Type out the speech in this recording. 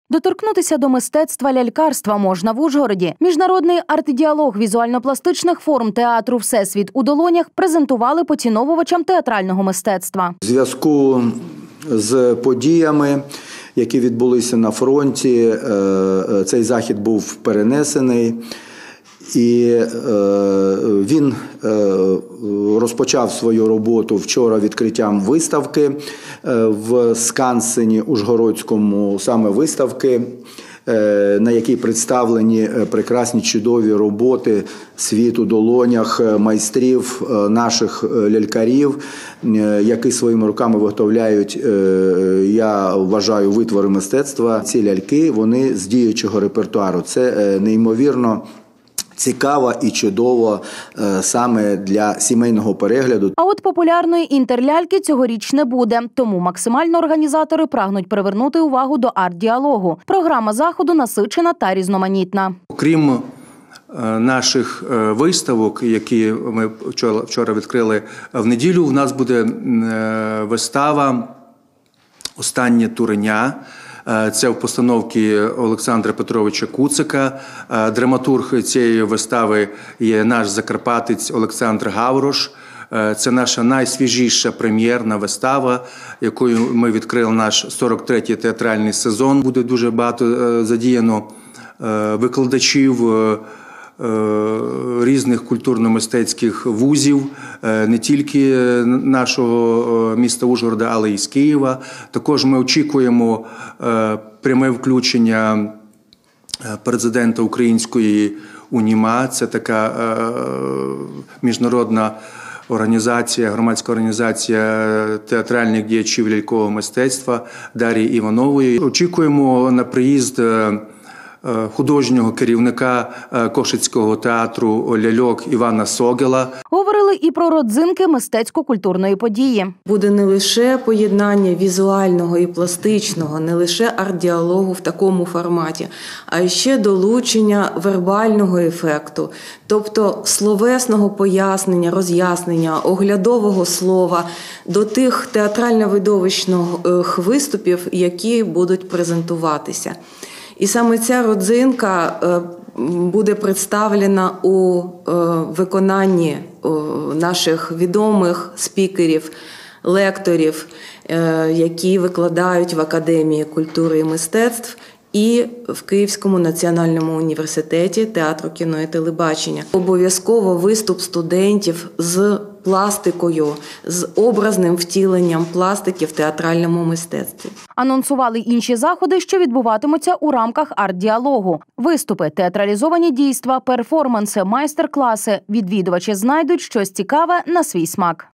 Доторкнутися до мистецтва лялькарства можна в Ужгороді. Міжнародний арт-діалог візуально-пластичних форм театру «Всесвіт у долонях» презентували поціновувачам театрального мистецтва. У зв'язку з подіями, які відбулися на фронті, цей захід був перенесений. І він розпочав свою роботу вчора відкриттям виставки в Скансені Ужгородському, саме виставки, на якій представлені прекрасні чудові роботи «Світ у долонях» майстрів, наших лялькарів, які своїми руками виготовляють, я вважаю, витвори мистецтва. Ці ляльки, вони з діючого репертуару. Це неймовірно цікаво і чудово саме для сімейного перегляду. А от популярної інтерляльки цьогоріч не буде, тому максимально організатори прагнуть привернути увагу до арт-діалогу. Програма заходу насичена та різноманітна. Окрім наших виставок, які ми вчора відкрили в неділю, у нас буде вистава «Останнє туреня». Це в постановці Олександра Петровича Куцика. Драматург цієї вистави є наш закарпатець Олександр Гаврош. Це наша найсвіжіша прем'єрна вистава, якою ми відкрили наш 43-й театральний сезон. Буде дуже багато задіяно викладачів різних культурно-мистецьких вузів, не тільки нашого міста Ужгорода, але й з Києва. Також ми очікуємо пряме включення президента української УНІМА. Це така міжнародна організація, громадська організація театральних діячів лялькового мистецтва Дар'ї Іванової. Очікуємо на приїзд художнього керівника Кошицького театру ляльок Івана Согела. Говорили і про родзинки мистецько-культурної події. Буде не лише поєднання візуального і пластичного, не лише арт-діалогу в такому форматі, а ще долучення вербального ефекту, тобто словесного пояснення, роз'яснення, оглядового слова до тих театрально-видовищних виступів, які будуть презентуватися. І саме ця родзинка буде представлена у виконанні наших відомих спікерів, лекторів, які викладають в Академії культури і мистецтв і в Київському національному університеті театру, кіно і телебачення. Обов'язково виступ студентів з пластикою, з образним втіленням пластики в театральному мистецтві. Анонсували інші заходи, що відбуватимуться у рамках арт-діалогу. Виступи, театралізовані дійства, перформанси, майстер-класи. Відвідувачі знайдуть щось цікаве на свій смак.